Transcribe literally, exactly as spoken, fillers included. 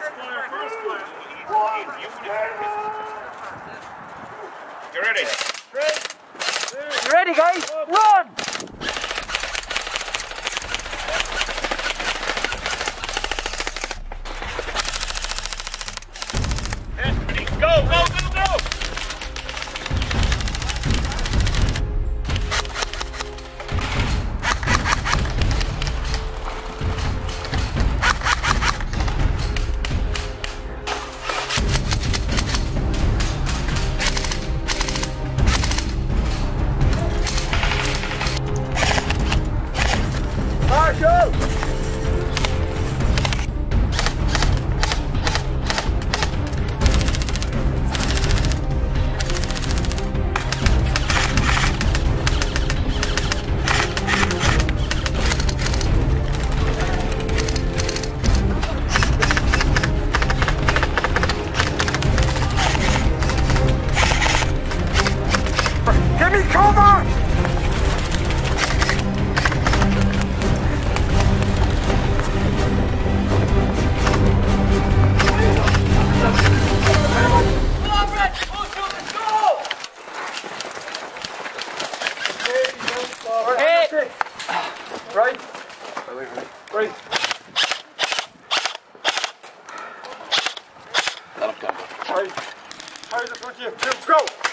You ready? Ready. You ready, guys? Run! Ready? Go, go, go, go! Marshals! Give me cover! Right. Right. Let him go. Right. How's it with you? Go!